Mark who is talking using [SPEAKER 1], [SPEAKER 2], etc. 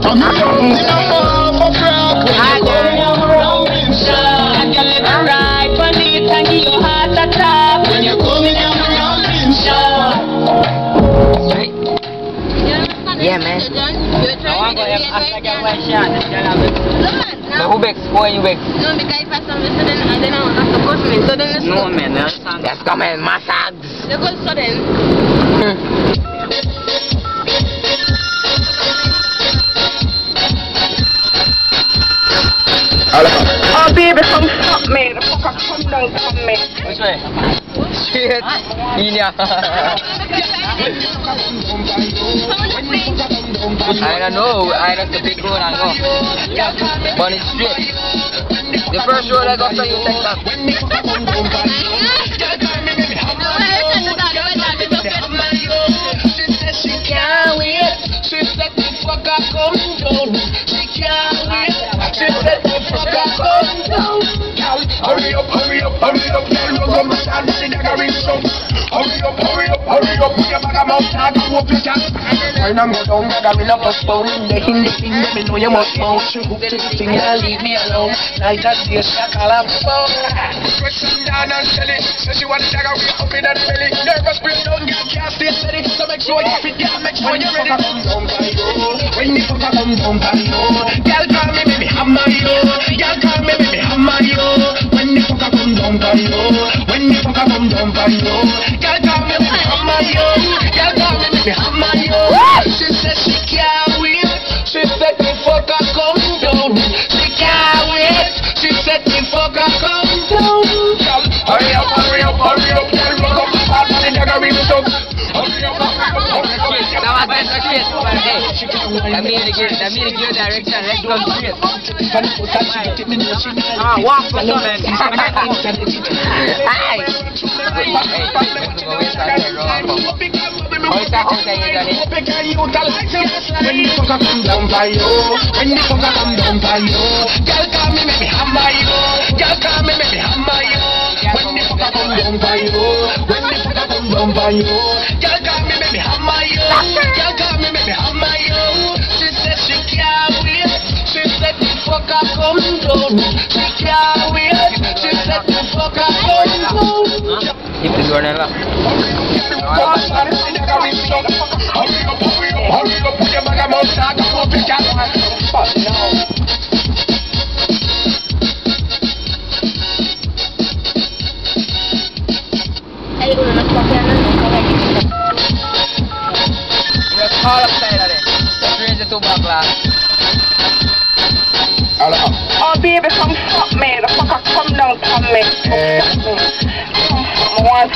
[SPEAKER 1] Right for it and give your heart a tap. When you come in, I'm rolling
[SPEAKER 2] yeah, man. I want to go after get one shot. Who begs? Who are you begs?
[SPEAKER 3] No, because if I saw me sudden, and then I will have to go to me. So then
[SPEAKER 2] no, man. That's coming, massage.
[SPEAKER 3] They go sudden.
[SPEAKER 1] Oh, baby, come stop me. The fucker come down from me.
[SPEAKER 2] Which way? Shit. Inya. I don't know. I don't know the big road I go. But it's straight. The first road I go, so you take that. She can't wait. She said the fucker come down. She can't wait. She said the fucker come down. Hurry up, hurry up, hurry up, girl, you come stand in the garage shop. Hurry up, hurry up, hurry up, put your bag of mouth, I go up your cat. When I'm down, I will not postpone. The Hindi thing, let me know you must know. She hooked to the thing, leave me alone. Like that, dear, she call up phone. Question down and tell it. So she want to take away up in that belly. Nervous breakdown, girl, can't stay steady. So make sure you fit, girl, make sure you're ready. When the fucker come down by you, girl, call me, baby, hammer you. Girl, call me, baby, hammer you. When the fucker come down by you, when the fucker come down by you, girl, call me, baby, hammer you. Girl, call me, baby, hammer you. She said she can't wait. She said the fucker come down. She can't wait. She said the fucker come down. Girl, hurry up, hurry up, hurry up, girl, run up the part of the garage shop. Hurry up, hurry up, hurry up. That was better shit, but hey, that mean to give direction, let's go straight. Walk for some man. Hey! When the fucker come down by you, when the fucker come down by you, girl call me, make me hammer you, girl call me, make me hammer you. When the fucker come down by you, when the fucker come down by you, girl call me, make me hammer you, girl call me, make me hammer you. She said she can't wait, she said the fucker come down, she can't wait, she said the fucker come down. Keep the door now. Hurry up, put your bag of mouth, I go up your cat. Fuck now. You call upside of it. Just raise it to my glass. Oh, baby, come stop me. The fucker come down from me.